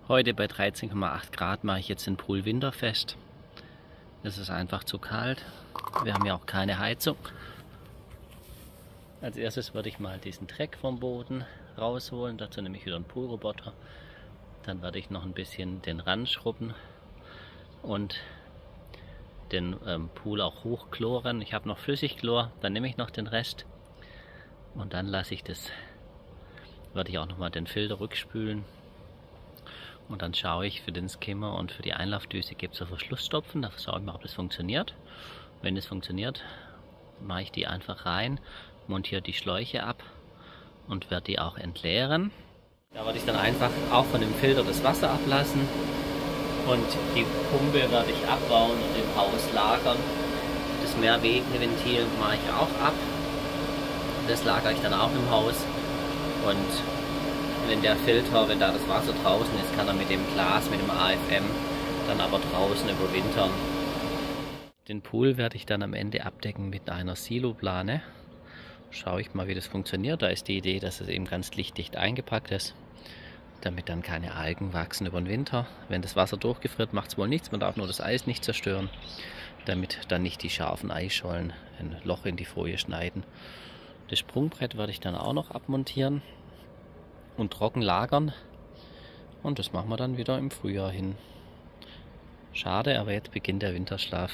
Heute bei 13,8 Grad mache ich jetzt den Pool winterfest. Es ist einfach zu kalt. Wir haben ja auch keine Heizung. Als erstes würde ich mal diesen Dreck vom Boden rausholen. Dazu nehme ich wieder einen Poolroboter. Dann werde ich noch ein bisschen den Rand schrubben und den Pool auch hochchloren. Ich habe noch Flüssigchlor, dann nehme ich noch den Rest und dann lasse ich das, werde ich auch noch mal den Filter rückspülen. Und dann schaue ich für den Skimmer und für die Einlaufdüse gibt es so Verschlussstopfen, da schaue ich mal, ob das funktioniert. Wenn es funktioniert, mache ich die einfach rein, montiere die Schläuche ab und werde die auch entleeren. Da werde ich dann einfach auch von dem Filter das Wasser ablassen und die Pumpe werde ich abbauen und im Haus lagern. Das Mehrwegventil mache ich auch ab, das lagere ich dann auch im Haus. Und wenn der Filter, wenn da das Wasser draußen ist, kann er mit dem Glas, mit dem AFM, dann aber draußen überwintern. Den Pool werde ich dann am Ende abdecken mit einer Siloplane. Schaue ich mal, wie das funktioniert. Da ist die Idee, dass es eben ganz lichtdicht eingepackt ist, damit dann keine Algen wachsen über den Winter. Wenn das Wasser durchgefriert, macht es wohl nichts. Man darf nur das Eis nicht zerstören, damit dann nicht die scharfen Eisschollen ein Loch in die Folie schneiden. Das Sprungbrett werde ich dann auch noch abmontieren und trocken lagern, und das machen wir dann wieder im Frühjahr hin. Schade, aber jetzt beginnt der Winterschlaf.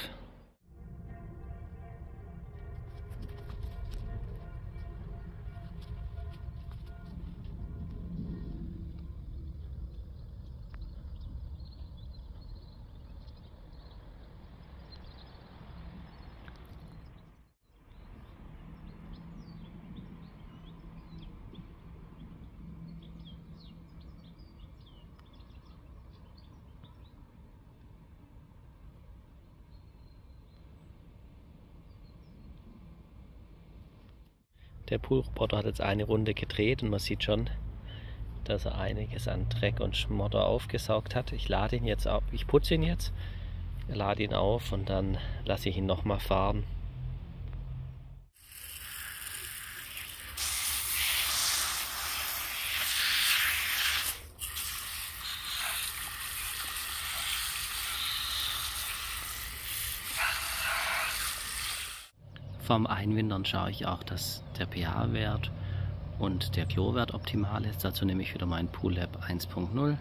Der Poolroboter hat jetzt eine Runde gedreht und man sieht schon, dass er einiges an Dreck und Schmodder aufgesaugt hat. Ich lade ihn jetzt auf, ich putze ihn jetzt, lade ihn auf und dann lasse ich ihn nochmal fahren. Vom Einwintern schaue ich auch, dass der pH-Wert und der Chlorwert optimal ist. Dazu nehme ich wieder mein Pool Lab 1.0.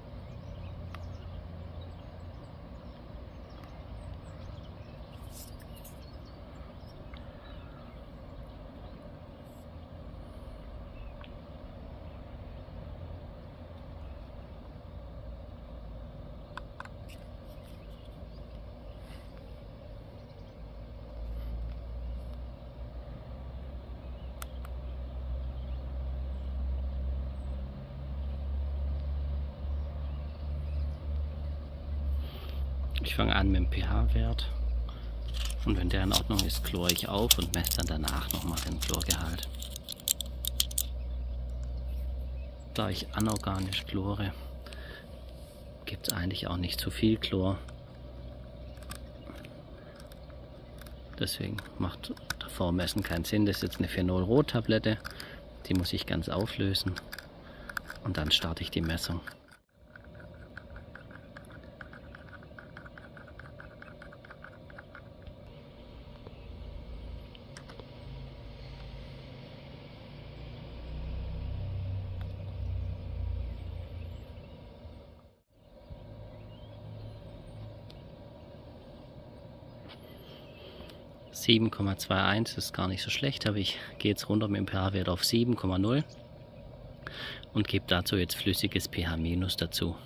Ich fange an mit dem pH-Wert und wenn der in Ordnung ist, chlore ich auf und messe dann danach nochmal den Chlorgehalt. Da ich anorganisch chlore, gibt es eigentlich auch nicht zu viel Chlor. Deswegen macht davor Messen keinen Sinn. Das ist jetzt eine Phenol-Rot-Tablette, die muss ich ganz auflösen und dann starte ich die Messung. (7,21) ist gar nicht so schlecht, aber ich gehe jetzt runter mit dem pH-Wert auf 7,0 und gebe dazu jetzt flüssiges pH- dazu.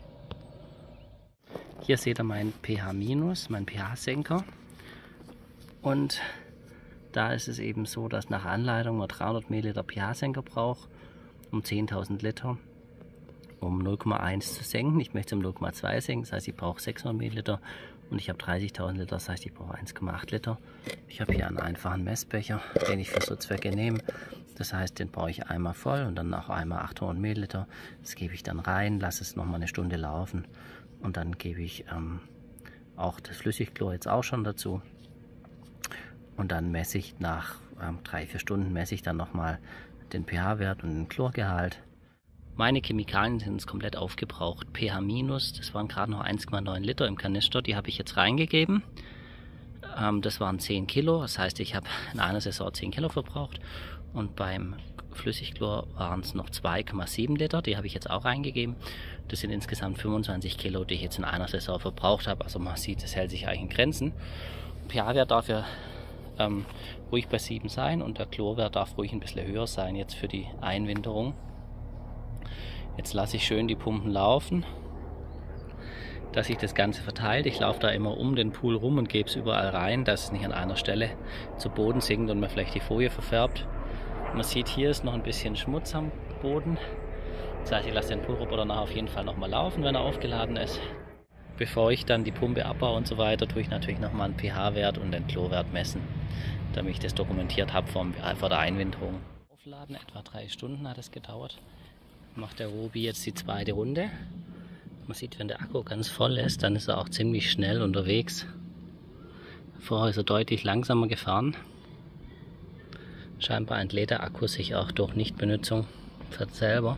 Hier seht ihr mein pH-, mein pH-Senker, und da ist es eben so, dass nach Anleitung man 300 ml pH-Senker braucht, um 10.000 Liter, um 0,1 zu senken. Ich möchte es um 0,2 senken, das heißt ich brauche 600 ml. Und ich habe 30.000 Liter, das heißt ich brauche 1,8 Liter. Ich habe hier einen einfachen Messbecher, den ich für so Zwecke nehme. Das heißt, den brauche ich einmal voll und dann noch einmal 800 Milliliter. Das gebe ich dann rein, lasse es nochmal eine Stunde laufen. Und dann gebe ich auch das Flüssigchlor jetzt auch schon dazu. Und dann messe ich nach 3-4 Stunden messe ich dann nochmal den pH-Wert und den Chlorgehalt. Meine Chemikalien sind jetzt komplett aufgebraucht. pH-, das waren gerade noch 1,9 Liter im Kanister, die habe ich jetzt reingegeben. Das waren 10 Kilo, das heißt, ich habe in einer Saison 10 Kilo verbraucht. Und beim Flüssigchlor waren es noch 2,7 Liter, die habe ich jetzt auch reingegeben. Das sind insgesamt 25 Kilo, die ich jetzt in einer Saison verbraucht habe. Also man sieht, es hält sich eigentlich in Grenzen. pH-Wert darf ja ruhig bei 7 sein und der Chlorwert darf ruhig ein bisschen höher sein jetzt für die Einwinterung. Jetzt lasse ich schön die Pumpen laufen, dass sich das Ganze verteilt. Ich laufe da immer um den Pool rum und gebe es überall rein, dass es nicht an einer Stelle zu Boden sinkt und man vielleicht die Folie verfärbt. Man sieht, hier ist noch ein bisschen Schmutz am Boden. Das heißt, ich lasse den Poolroboter nachher auf jeden Fall nochmal laufen, wenn er aufgeladen ist. Bevor ich dann die Pumpe abbaue und so weiter, tue ich natürlich nochmal einen pH-Wert und den Chlorwert messen, damit ich das dokumentiert habe vor der Einwinterung. Aufladen, etwa 3 Stunden hat es gedauert. Macht der Robi jetzt die zweite Runde. Man sieht, wenn der Akku ganz voll ist, dann ist er auch ziemlich schnell unterwegs. Vorher ist er deutlich langsamer gefahren. Scheinbar entlädt der Akku sich auch durch Nichtbenutzung selber.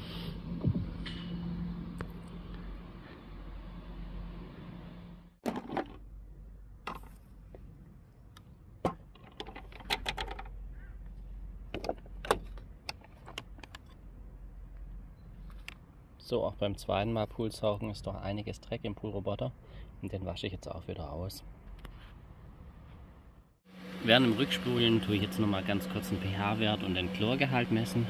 So, auch beim zweiten Mal Poolsaugen ist doch einiges Dreck im Poolroboter und den wasche ich jetzt auch wieder aus. Während dem Rückspulen tue ich jetzt nochmal ganz kurz den pH-Wert und den Chlorgehalt messen.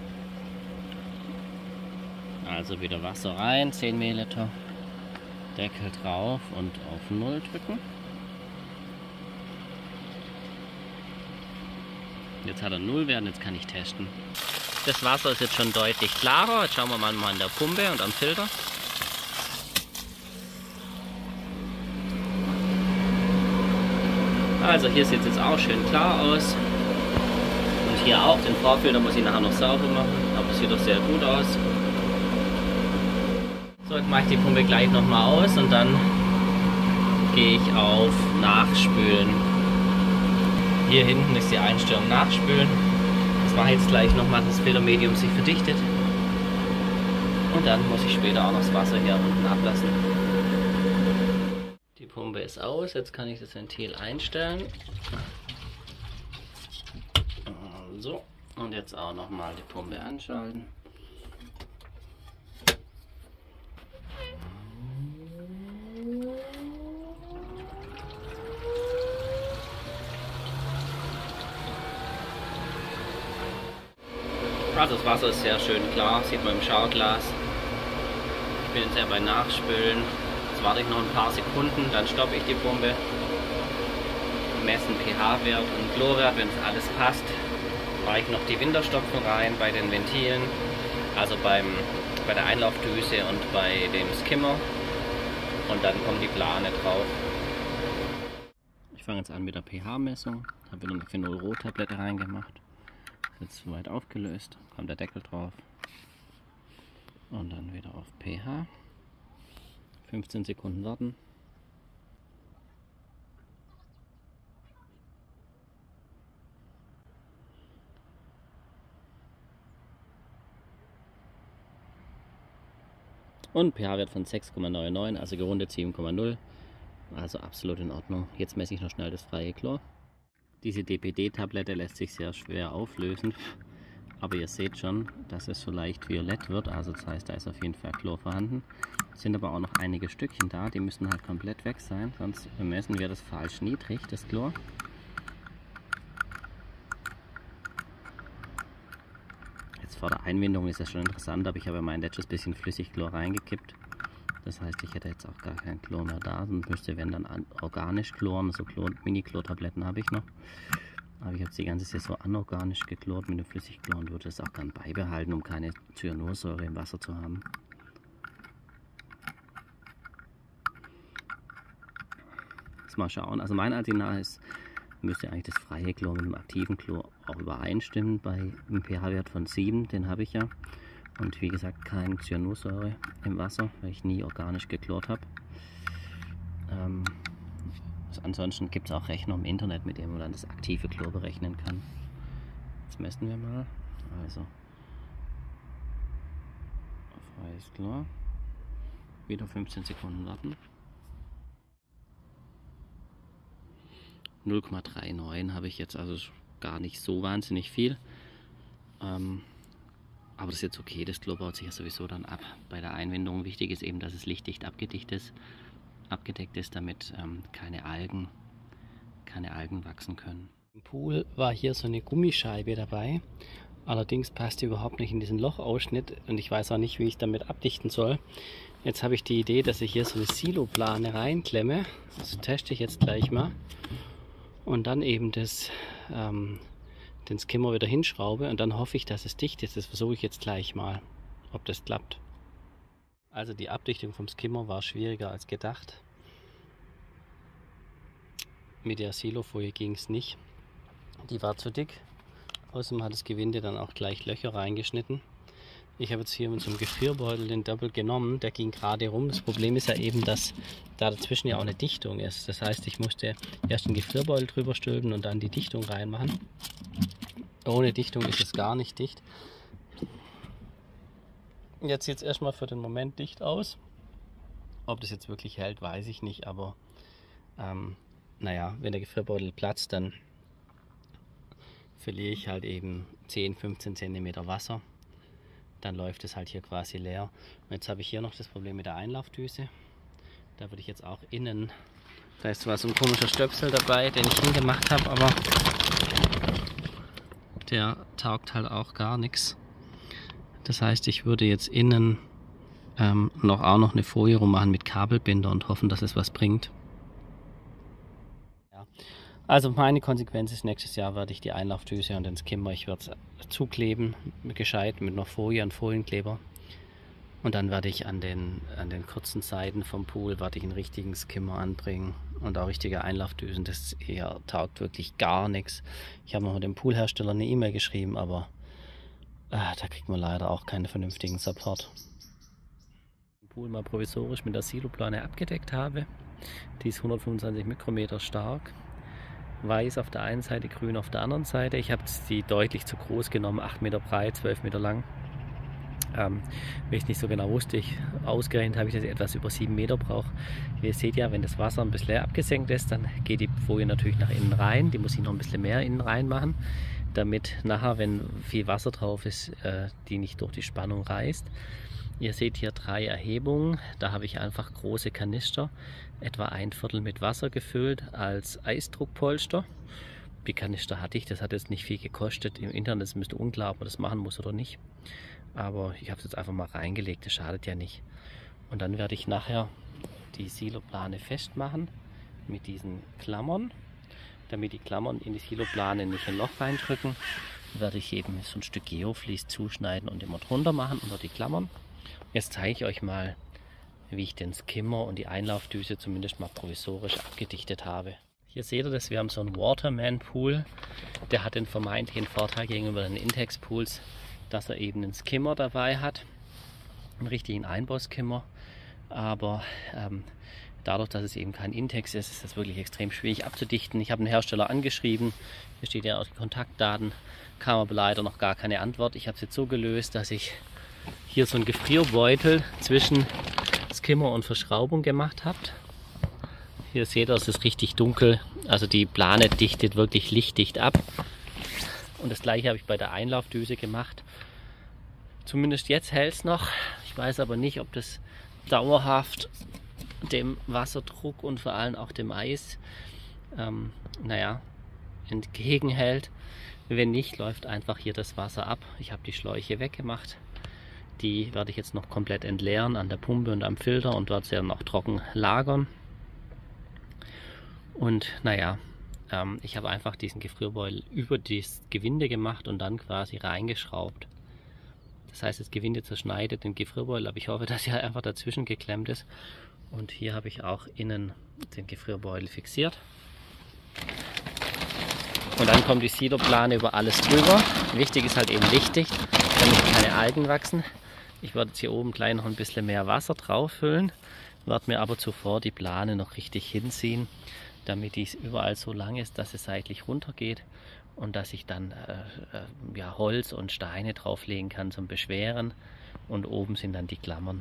Also wieder Wasser rein, 10 ml, Deckel drauf und auf 0 drücken. Jetzt hat er 0 Wert und jetzt kann ich testen. Das Wasser ist jetzt schon deutlich klarer. Jetzt schauen wir mal an der Pumpe und am Filter. Also hier sieht es jetzt auch schön klar aus. Und hier auch, den Vorfilter muss ich nachher noch sauber machen, aber es sieht doch sehr gut aus. So, jetzt mache ich die Pumpe gleich nochmal aus und dann gehe ich auf Nachspülen. Hier hinten ist die Einstellung Nachspülen. Das mache ich jetzt gleich nochmal, dass das Filtermedium sich verdichtet. Und dann muss ich später auch noch das Wasser hier unten ablassen. Die Pumpe ist aus, jetzt kann ich das Ventil einstellen. So, und jetzt auch nochmal die Pumpe anschalten. Also das Wasser ist sehr schön klar, sieht man im Schauerglas. Ich bin jetzt ja bei Nachspülen. Jetzt warte ich noch ein paar Sekunden, dann stoppe ich die Pumpe. Messen pH-Wert und Chlorwert, wenn es alles passt. Mache ich noch die Winterstopfen rein bei den Ventilen, also bei der Einlaufdüse und bei dem Skimmer. Und dann kommt die Plane drauf. Ich fange jetzt an mit der pH-Messung. Habe wieder eine Phenol-Rot-Tablette reingemacht. Jetzt soweit aufgelöst, kommt der Deckel drauf und dann wieder auf pH, 15 Sekunden warten. Und pH-Wert von 6,99, also gerundet 7,0, also absolut in Ordnung. Jetzt messe ich noch schnell das freie Chlor. Diese DPD-Tablette lässt sich sehr schwer auflösen, aber ihr seht schon, dass es so leicht violett wird, also das heißt, da ist auf jeden Fall Chlor vorhanden. Es sind aber auch noch einige Stückchen da, die müssen halt komplett weg sein, sonst messen wir das falsch niedrig, das Chlor. Jetzt vor der Einwindung ist das schon interessant, aber ich habe mein letztes bisschen Flüssigchlor reingekippt. Das heißt, ich hätte jetzt auch gar kein Chlor mehr da, sonst müsste, wenn dann organisch chloren, so Mini-Chlor-Tabletten habe ich noch. Aber ich habe die ganze Saison anorganisch gechlort mit dem Flüssigchlor und würde es auch gern beibehalten, um keine Cyanursäure im Wasser zu haben. Jetzt mal schauen, also meiner Ansicht nach müsste eigentlich das freie Chlor mit dem aktiven Chlor auch übereinstimmen bei einem pH-Wert von 7, den habe ich ja. Und wie gesagt, keine Cyanursäure im Wasser, weil ich nie organisch gechlort habe. Ansonsten gibt es auch Rechner im Internet, mit dem man dann das aktive Chlor berechnen kann. Jetzt messen wir mal. Also Alles klar. Wieder 15 Sekunden warten. 0,39 habe ich jetzt, also gar nicht so wahnsinnig viel. Aber das ist jetzt okay, das Klo baut sich ja sowieso dann ab. Bei der Einwindung wichtig ist eben, dass es lichtdicht abgedeckt ist, damit keine Algen wachsen können. Im Pool war hier so eine Gummischeibe dabei. Allerdings passt die überhaupt nicht in diesen Lochausschnitt und ich weiß auch nicht, wie ich damit abdichten soll. Jetzt habe ich die Idee, dass ich hier so eine Siloplane reinklemme. Das teste ich jetzt gleich mal. Und dann eben den Skimmer wieder hinschraube und dann hoffe ich, dass es dicht ist. Das versuche ich jetzt gleich mal, ob das klappt. Also die Abdichtung vom Skimmer war schwieriger als gedacht. Mit der Silofolie ging es nicht. Die war zu dick. Außerdem hat das Gewinde dann auch gleich Löcher reingeschnitten. Ich habe jetzt hier mit so einem Gefrierbeutel den Doppel genommen, der ging gerade rum. Das Problem ist ja eben, dass da dazwischen ja auch eine Dichtung ist. Das heißt, ich musste erst den Gefrierbeutel drüber stülpen und dann die Dichtung reinmachen. Ohne Dichtung ist es gar nicht dicht. Jetzt sieht es erstmal für den Moment dicht aus. Ob das jetzt wirklich hält, weiß ich nicht, aber naja, wenn der Gefrierbeutel platzt, dann verliere ich halt eben 10-15 cm Wasser. Dann läuft es halt hier quasi leer. Und jetzt habe ich hier noch das Problem mit der Einlaufdüse. Da würde ich jetzt auch innen, da ist zwar so ein komischer Stöpsel dabei, den ich hingemacht habe, aber der taugt halt auch gar nichts. Das heißt, ich würde jetzt innen auch noch eine Folie rummachen mit Kabelbinder und hoffen, dass es was bringt. Ja. Also meine Konsequenz ist, nächstes Jahr werde ich die Einlaufdüse und den Skimmer, ich werde es zukleben, gescheit mit einer Folie und Folienkleber. Und dann werde ich an den kurzen Seiten vom Pool werde ich einen richtigen Skimmer anbringen und auch richtige Einlaufdüsen. Das hier taugt wirklich gar nichts. Ich habe noch mit dem Poolhersteller eine E-Mail geschrieben, aber da kriegt man leider auch keinen vernünftigen Support. Den Pool mal provisorisch mit der Siloplane abgedeckt habe. Die ist 125 Mikrometer stark. Weiß auf der einen Seite, grün auf der anderen Seite. Ich habe die deutlich zu groß genommen, 8 Meter breit, 12 Meter lang. Wenn ich es nicht so genau wusste, ausgerechnet habe ich, dass ich etwas über 7 Meter brauche. Ihr seht ja, wenn das Wasser ein bisschen abgesenkt ist, dann geht die Folie natürlich nach innen rein. Die muss ich noch ein bisschen mehr innen rein machen, damit nachher, wenn viel Wasser drauf ist, die nicht durch die Spannung reißt. Ihr seht hier 3 Erhebungen. Da habe ich einfach große Kanister, etwa 1/4 mit Wasser gefüllt als Eisdruckpolster. Die Kanister hatte ich, das hat jetzt nicht viel gekostet. Im Internet ist es unklar, ob man das machen muss oder nicht. Aber ich habe es jetzt einfach mal reingelegt, das schadet ja nicht. Und dann werde ich nachher die Siloplane festmachen mit diesen Klammern. Damit die Klammern in die Siloplane nicht ein Loch reindrücken, werde ich eben so ein Stück Geoflies zuschneiden und immer drunter machen unter die Klammern. Jetzt zeige ich euch mal, wie ich den Skimmer und die Einlaufdüse zumindest mal provisorisch abgedichtet habe. Hier seht ihr das, wir haben so einen Waterman Pool. Der hat den vermeintlichen Vorteil gegenüber den Intex Pools, dass er eben einen Skimmer dabei hat, einen richtigen Einbauskimmer. Aber dadurch, dass es eben kein Intex ist, ist das wirklich extrem schwierig abzudichten. Ich habe einen Hersteller angeschrieben, hier steht ja auch die Kontaktdaten, kam aber leider noch gar keine Antwort. Ich habe es jetzt so gelöst, dass ich hier so einen Gefrierbeutel zwischen Skimmer und Verschraubung gemacht habe. Hier seht ihr, es ist richtig dunkel, also die Plane dichtet wirklich lichtdicht ab. Und das gleiche habe ich bei der Einlaufdüse gemacht. Zumindest jetzt hält es noch. Ich weiß aber nicht, ob das dauerhaft dem Wasserdruck und vor allem auch dem Eis entgegenhält. Wenn nicht, läuft einfach hier das Wasser ab. Ich habe die Schläuche weggemacht. Die werde ich jetzt noch komplett entleeren an der Pumpe und am Filter und dort dann auch trocken lagern. Und naja, ich habe einfach diesen Gefrierbeutel über das Gewinde gemacht und dann quasi reingeschraubt. Das heißt, das Gewinde zerschneidet den Gefrierbeutel, aber ich hoffe, dass er einfach dazwischen geklemmt ist. Und hier habe ich auch innen den Gefrierbeutel fixiert. Und dann kommt die Siloplane über alles drüber. Wichtig ist halt eben lichtdicht, damit keine Algen wachsen. Ich werde jetzt hier oben gleich noch ein bisschen mehr Wasser drauf füllen, werde mir aber zuvor die Plane noch richtig hinziehen, damit dies überall so lang ist, dass es seitlich runter geht und dass ich dann ja, Holz und Steine drauflegen kann zum Beschweren, und oben sind dann die Klammern.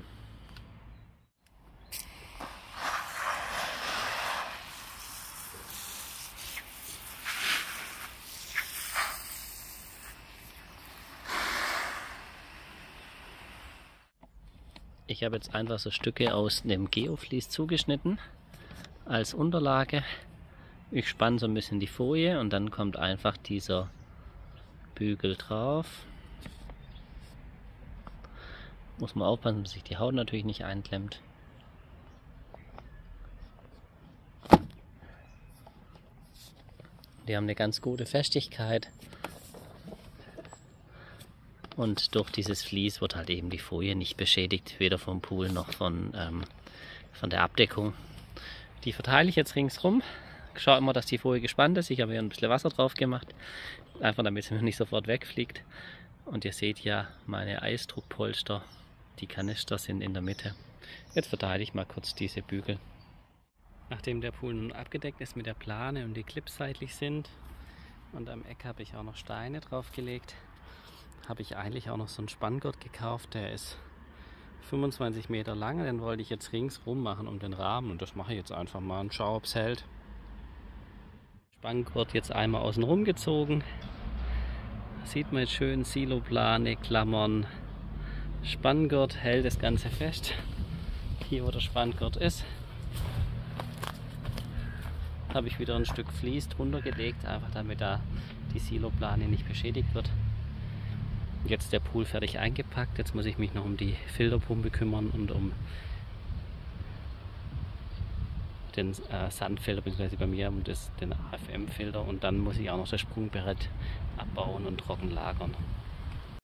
Ich habe jetzt einfach so Stücke aus dem Geoflies zugeschnitten als Unterlage. Ich spanne so ein bisschen die Folie und dann kommt einfach dieser Bügel drauf. Muss man aufpassen, dass sich die Haut natürlich nicht einklemmt. Die haben eine ganz gute Festigkeit. Und durch dieses Vlies wird halt eben die Folie nicht beschädigt, weder vom Pool noch von der Abdeckung. Die verteile ich jetzt ringsrum. Ich schaue immer, dass die Folie gespannt ist. Ich habe hier ein bisschen Wasser drauf gemacht, einfach damit sie mir nicht sofort wegfliegt. Und ihr seht ja meine Eisdruckpolster, die Kanister sind in der Mitte. Jetzt verteile ich mal kurz diese Bügel. Nachdem der Pool nun abgedeckt ist mit der Plane und die Clips seitlich sind und am Eck habe ich auch noch Steine draufgelegt, habe ich eigentlich auch noch so einen Spanngurt gekauft, der ist 25 Meter lang, den wollte ich jetzt ringsrum machen um den Rahmen und das mache ich jetzt einfach mal und schaue, ob es hält. Spanngurt jetzt einmal außen rum gezogen, sieht man jetzt schön, Siloplane, Klammern, Spanngurt hält das Ganze fest, hier wo der Spanngurt ist. Habe ich wieder ein Stück Vlies drunter gelegt, einfach damit da die Siloplane nicht beschädigt wird. Jetzt der Pool fertig eingepackt, jetzt muss ich mich noch um die Filterpumpe kümmern und um den Sandfilter, beziehungsweise bei mir um den AFM-Filter, und dann muss ich auch noch das Sprungbrett abbauen und trocken lagern.